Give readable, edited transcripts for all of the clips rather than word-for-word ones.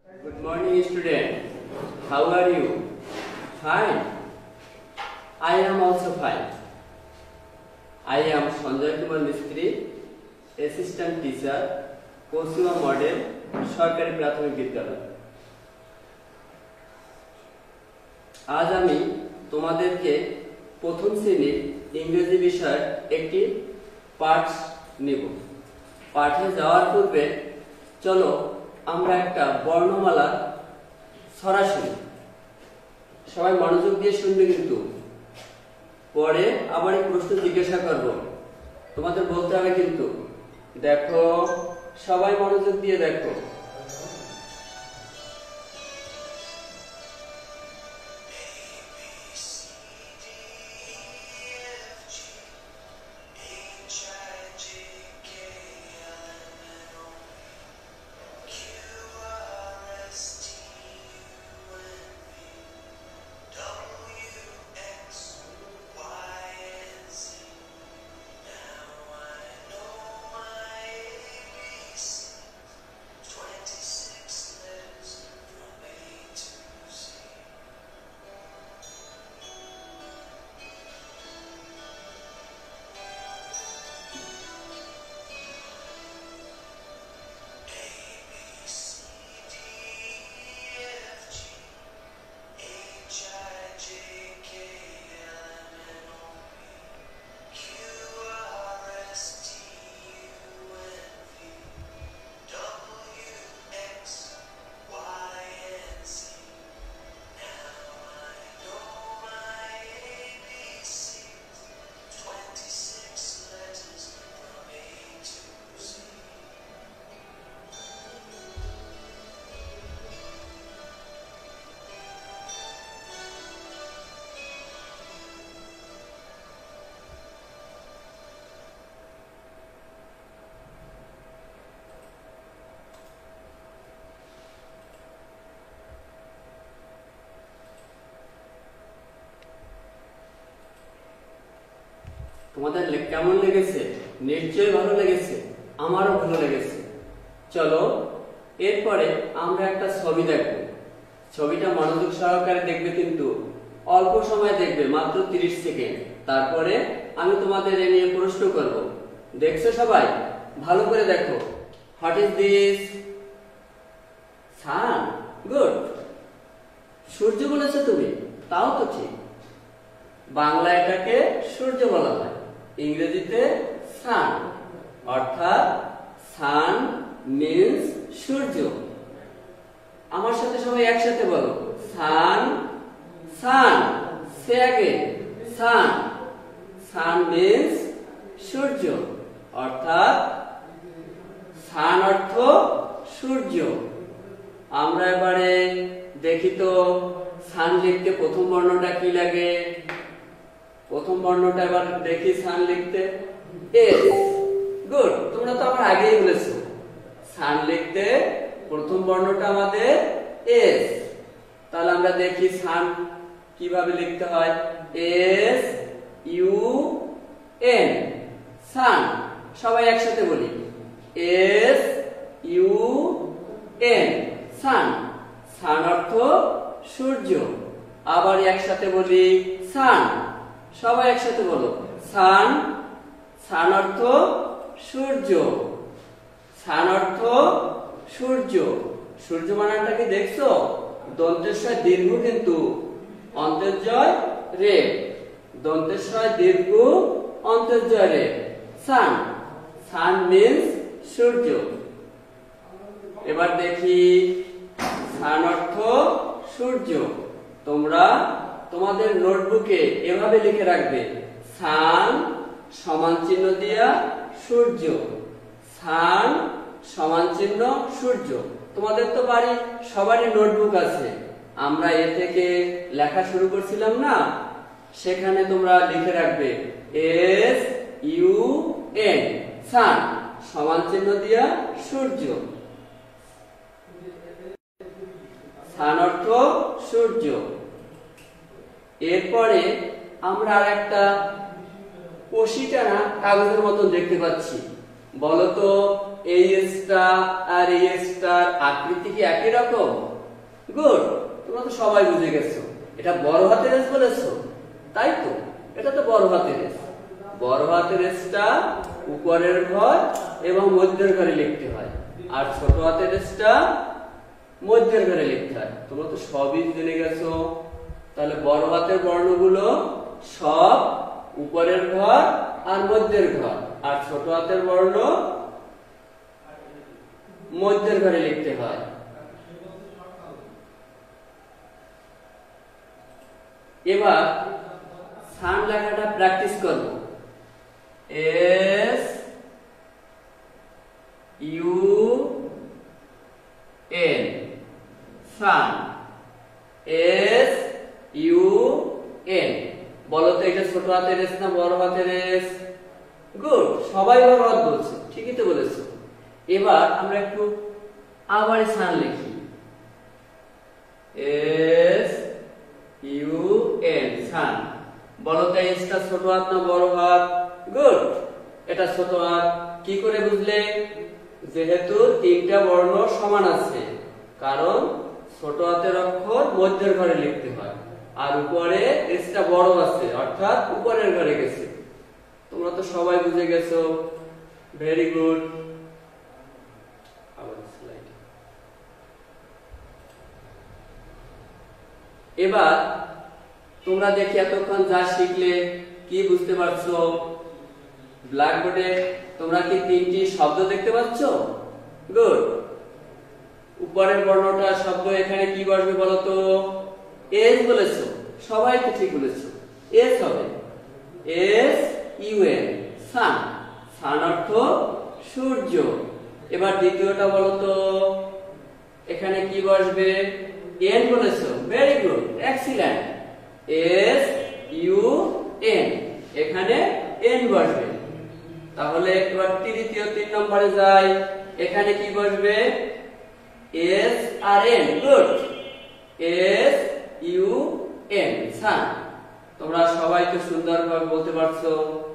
Good morning, student. How are you? Fine. I am also fine. I am Sanjay Kumar Mistry, Assistant Teacher, Kosua Model, সরকারি প্রাথমিক বিদ্যালয়। আজ আমি তোমাদেরকে প্রথম শ্রেণীর ইংরেজি বিষয়ের একটি পাঠ নেব। পাঠে যাওয়ার পূর্বে চলো আমরা একটা বর্ণমালা ছড়া শুনি। সবাই মনোযোগ দিয়ে শুনবে, কিন্তু পরে আবার এই প্রশ্ন জিজ্ঞাসা করব, তোমাদের বলতে হবে কিন্তু। দেখো, সবাই মনোযোগ দিয়ে দেখো। তোমাদের কেমন লেগেছে? নিশ্চয়ই ভালো লেগেছে, আমারও ভালো লেগেছে। চলো এরপরে আমরা একটা ছবি দেখব। ছবিটা মনোযোগ সহকারে দেখবে, কিন্তু অল্প সময় দেখবে, মাত্র 30 সেকেন্ড। তারপরে আমি তোমাদের এ নিয়ে প্রশ্ন করব। দেখছো সবাই? ভালো করে দেখো। What is this? Sun. Good. সূর্য বলেছো তুমি, তাও তো ঠিক। বাংলা এটাকে সূর্য বলা হয়, ইংরেজিতে সান। অর্থাৎ সান মিন্স সূর্য। আমার সাথে সবাই একসাথে বলো, সান। সান। সে অ্যাগেন, সান। সান মিন্স সূর্য, অর্থাৎ সান অর্থ সূর্য। আমরা এবারে দেখি তো সান লিখতে প্রথম বর্ণটা কি লাগে। প্রথম বর্ণটা এবার দেখি সান লিখতে, এস। গুড, তোমরা তো আমার আগেই বলেছো সান লিখতে প্রথম বর্ণটা আমাদের এস। তাহলে আমরা দেখি সান কিভাবে লিখতে হয়। S U N, sun. সবাই একসাথে বলি, S U N, sun. Sun অর্থ সূর্য। আবার একসাথে বলি, সান। সবাই একসাথে বলো, সান। সান অর্থ সূর্য। সান অর্থ সূর্য। সূর্য বানানটা কি দেখছো? দন্তেশ্বয় দীর্ঘ, কিন্তু অন্তর্জয় রে। দন্তেশ্বয় দীর্ঘ, অন্তর্জয় রে, সান। সান মিন্স সূর্য। এবার দেখি সান অর্থ সূর্য। তোমরা তোমাদের নোটবুকে এভাবে লিখে রাখবে, সান সমান চিহ্ন দিয়া সূর্য। সান সমান চিহ্ন সূর্য। তোমাদের তো বাড়ি সবারই নোটবুক আছে, আমরা এ থেকে লেখা শুরু করছিলাম না, সেখানে তোমরা লিখে রাখবে এস ইউ এন, সান সমান চিহ্ন দিয়া সূর্য। সান অর্থ সূর্য। এরপরে আমরা আর একটা কষি টানা কাগজের মতো দেখতে পাচ্ছি। বলো তো এই স্টার আর এই স্টার আকৃতি কি একই রকম? গুড, তোমরা তো সবাই বুঝে গেছো। এটা বড় হাতের এস বলেছো, তাই তো? এটা তো বড় হাতের এস। বড় হাতের এসটা উপরের ঘর এবং মধ্যের ঘরে লিখতে হয়, আর ছোট হাতের এসটা মধ্যের ঘরে লিখতে হয়। তোমরা তো সবই জেনে গেছো। তাহলে বড় হাতের বর্ণগুলো সব উপরের ঘর আর মধ্যের ঘর, আর ছোট হাতের বর্ণ মধ্যের ঘরে লিখতে হয়। এবার সান লেখাটা প্র্যাকটিস করব। S U N, sun. S U N. বলো তো এটা ছোট হাতের এস না বড় হাতের এস? গুড, সবাই বড় হাত বলছে, ঠিকই তো বলেছো। এবার আমরা একটু আবার সান লিখি। S U N, sun. বলো তো এসটা ছোট হাত না বড় হাত? গুড, এটা ছোট হাত। কি করে বুঝলে? যেহেতু তিনটা বর্ণ সমান আছে, কারণ ছোট হাতের অক্ষর মধ্যের ঘরে লিখতে হয়, আর উপরে এসটা বড় আছে, অর্থাৎ উপরের ঘরে গেছে। তোমরা তো সবাই বুঝে গেছো। Very good. এবার তোমরা দেখি এতক্ষণ যা শিখলে কি বুঝতে পারছো? ব্ল্যাকবোর্ডে তোমরা কি তিনটি শব্দ দেখতে পাচ্ছ? গুড। উপরের বর্ণটা শব্দ এখানে কি বসবে বলো তো? এস বলেছো, সবাই তো ঠিক বলেছো, এস হবে। S U N, sun. Sun অর্থ সূর্য। এবার দ্বিতীয়টা বলো তো, এখানে কি বসবে? এন বলেছো, very good, excellent. S U N, এখানে এন বসবে। তাহলে এবার তৃতীয় 3 নম্বরে যাই। এখানে কি বসবে? এস আর N. Good, S U N, sun. তোমরা সবাই তো সুন্দরভাবে বলতে পারছো।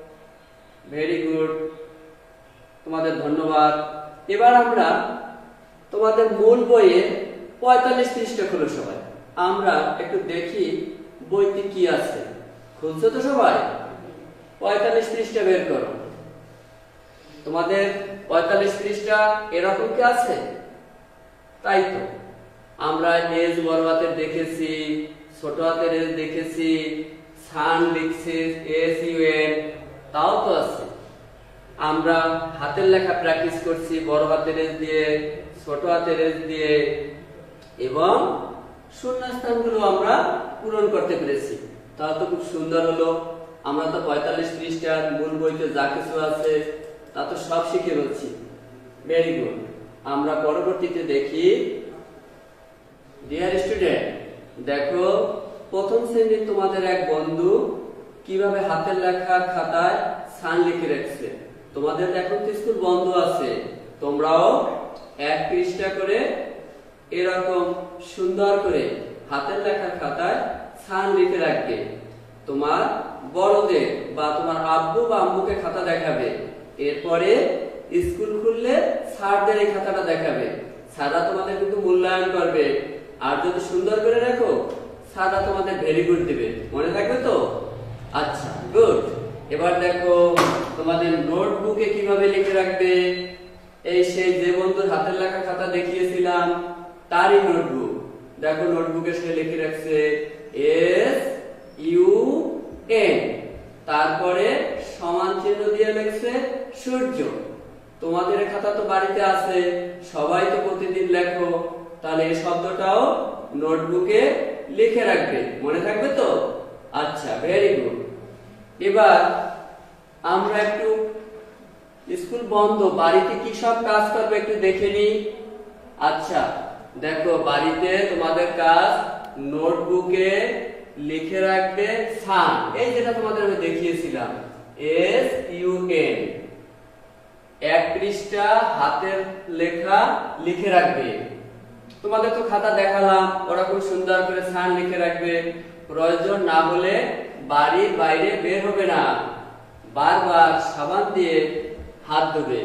ভেরি গুড, তোমাদের ধন্যবাদ। এবার আমরা তোমাদের মূল বইয়ে 45 পৃষ্ঠা খুলো সবাই। আমরা একটু দেখি বইতে কি আছে। খুলছো তো সবাই? 45 পৃষ্ঠা বের করো। তোমাদের 45 পৃষ্ঠা এরকম কি আছে? তাই তো। আমরা এস বড় হাতের দেখেছি, ছোট হাতের এস দেখেছি, সান লিখছি এস ইউ এন, তাও তো আছে। আমরা হাতের লেখা প্র্যাকটিস করছি বড় হাতের এস দিয়ে, ছোট হাতের এস দিয়ে, এবং শূন্যস্থানগুলো আমরা পূরণ করতে পেরেছি। তাও তো খুব সুন্দর হলো। আমরা তো 45 পৃষ্ঠার মূল বইতে যা কিছু আছে তা তো সব শিখে বলছি। Very good. আমরা পরবর্তীতে দেখি। ডিয়ার স্টুডেন্ট, দেখো প্রথম শ্রেণীর তোমাদের এক বন্ধু কিভাবে হাতের লেখা খাতায় সান লিখে রাখছে। তোমাদের এখন তো স্কুল বন্ধ আছে, তোমরাও 1 পৃষ্ঠা করে এরকম সুন্দর করে হাতের লেখা খাতায় সান লিখে রাখবে। তোমার বড়দের বা তোমার আব্বু বা আম্মুকে খাতা দেখাবে। এরপরে স্কুল খুললে স্যারদের এই খাতাটা দেখাবে। স্যাররা তোমাদের কিন্তু মূল্যায়ন করবে, আর যদি সুন্দর করে রাখো স্যাররা তোমাদের ভেরি গুড দিবে। মনে থাকবে তো? আচ্ছা, গুড। এবার দেখো তোমাদের নোটবুকে কিভাবে লিখে রাখবে। এই সেই যে বন্ধুর হাতের লেখা খাতা দেখিয়েছিলাম তারই নোটবুক। দেখো নোটবুকে সে লিখে রাখছে এস ইউ এন, তারপরে সমান চিহ্ন দিয়ে লিখছে সূর্য। তোমাদের খাতা তো বাড়িতে আছে, সবাই তো প্রতিদিন লেখো, তাহলে এই শব্দটাও নোটবুকে লিখে রাখবে। মনে থাকবে তো? আচ্ছা, ভেরি গুড। এবার আমরা একটু স্কুল বন্ধ, বাড়িতে কি সব কাজ করবে একটু দেখে নিই। আচ্ছা দেখো, বাড়িতে তোমাদের কাজ নোটবুকে লিখে রাখবে সান, এই যেটা তোমাদের আমি দেখিয়েছিলাম এস ইউ এন। 1 পৃষ্ঠা হাতের লেখা লিখে রাখবে। তোমাদের তো খাতা দেখালাম, ওরা খুব সুন্দর করে সান লিখে রাখবে। প্রয়োজন না হলে বাড়ির বাইরে বের হবে না, বারবার সাবান দিয়ে হাত ধুবে।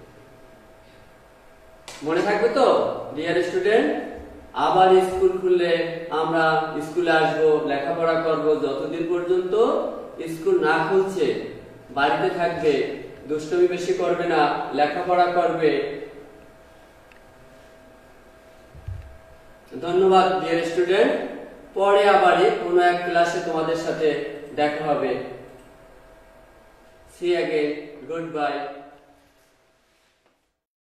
মনে থাকবে তো ডিয়ার স্টুডেন্ট? আবার স্কুল খুললে আমরা স্কুলে আসবো, লেখাপড়া করব। যতদিন পর্যন্ত স্কুল না খুলছে বাড়িতে থাকবে, দুষ্টুমি বেশি করবে না, লেখাপড়া করবে। ধন্যবাদ ডিয়ার স্টুডেন্ট। পরে আবার কোনো এক ক্লাসে তোমাদের সাথে দেখা হবে। See you again. Goodbye.